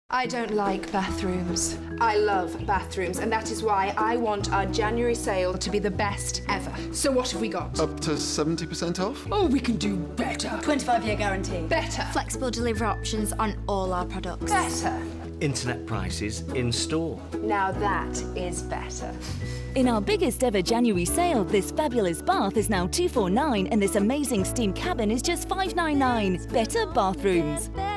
I don't like bathrooms. I love bathrooms, and that is why I want our January sale to be the best ever. So what have we got? Up to 70% off? Oh, we can do better. 25-year guarantee. Better. Flexible delivery options on all our products. Better. Internet prices in store. Now that is better. In our biggest ever January sale, this fabulous bath is now $249 and this amazing steam cabin is just $599. Better bathrooms.